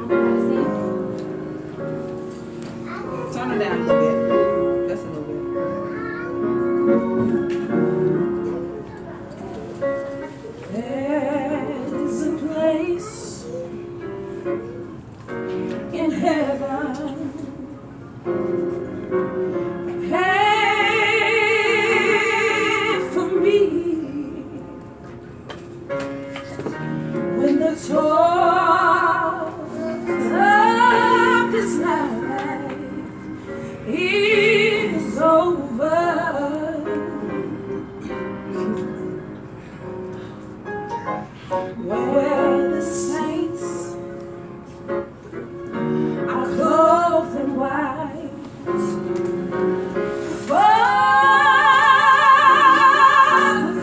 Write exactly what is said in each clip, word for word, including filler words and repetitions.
Turn it down a little bit. Just a little bit. There's a place in heaven prepared for me when the toil of this life is over. Where the saints are clothed in white, for the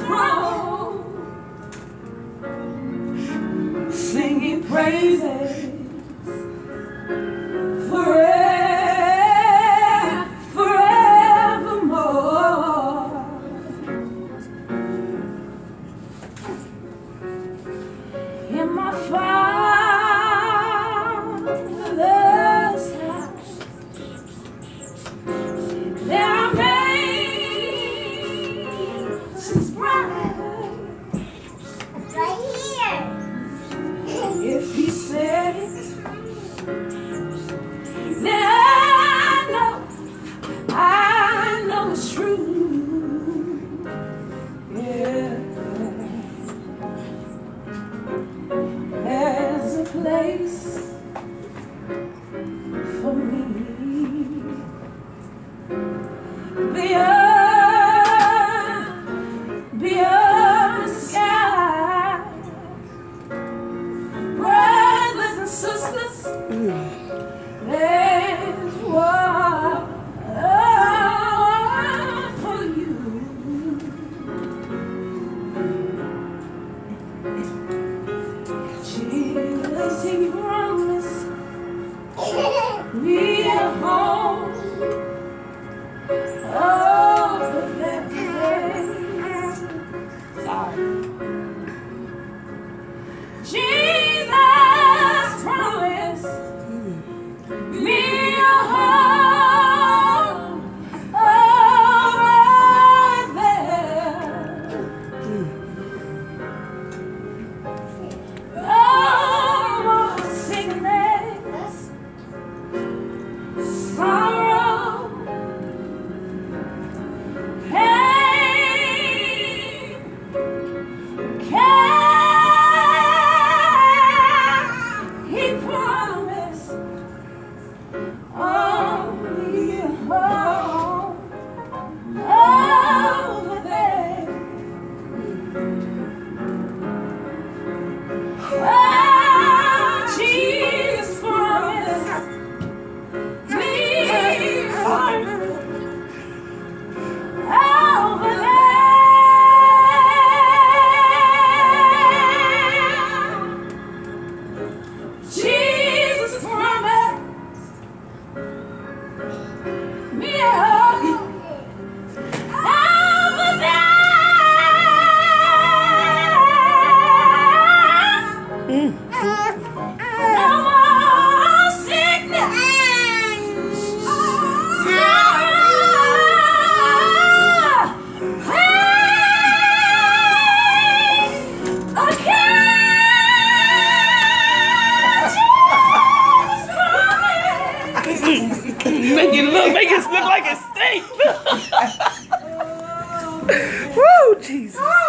throne, singing praises forever, forevermore. In my Father's house, there are mansions bright. Right here. If He said it, then I know, I know it's true. Yeah. There's a place for me beyond, beyond the sky. Brothers and sisters, there's one for you. Jesus, He promised me a home over that place. Sorry. Jesus promised me a home over there. Make it look, make it look like it stinks. Woo, Jesus.